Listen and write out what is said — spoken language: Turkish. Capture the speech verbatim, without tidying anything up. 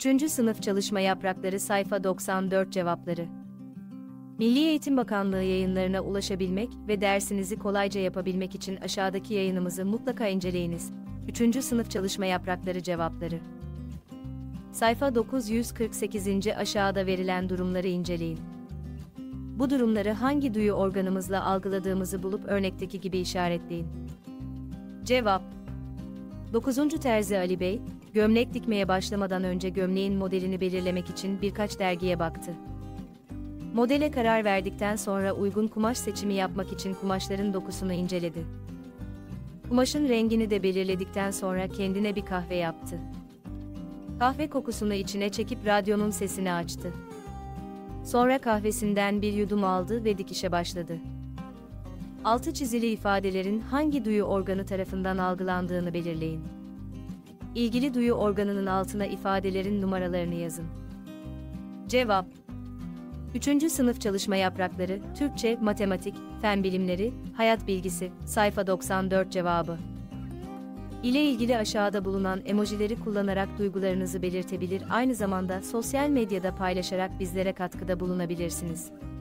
üçüncü sınıf çalışma yaprakları sayfa doksan dört cevapları. Milli Eğitim Bakanlığı yayınlarına ulaşabilmek ve dersinizi kolayca yapabilmek için aşağıdaki yayınımızı mutlaka inceleyiniz. üçüncü sınıf çalışma yaprakları cevapları. Sayfa dokuz yüz kırk sekiz. Aşağıda verilen durumları inceleyin. Bu durumları hangi duyu organımızla algıladığımızı bulup örnekteki gibi işaretleyin. Cevap: dokuzuncu Terzi Ali Bey, gömlek dikmeye başlamadan önce gömleğin modelini belirlemek için birkaç dergiye baktı. Modele karar verdikten sonra uygun kumaş seçimi yapmak için kumaşların dokusunu inceledi. Kumaşın rengini de belirledikten sonra kendine bir kahve yaptı. Kahve kokusunu içine çekip radyonun sesini açtı. Sonra kahvesinden bir yudum aldı ve dikişe başladı. Altı çizili ifadelerin hangi duyu organı tarafından algılandığını belirleyin. İlgili duyu organının altına ifadelerin numaralarını yazın. Cevap: üçüncü sınıf çalışma yaprakları, Türkçe, matematik, fen bilimleri, hayat bilgisi, sayfa doksan dört cevabı. İle ilgili aşağıda bulunan emojileri kullanarak duygularınızı belirtebilir, aynı zamanda sosyal medyada paylaşarak bizlere katkıda bulunabilirsiniz.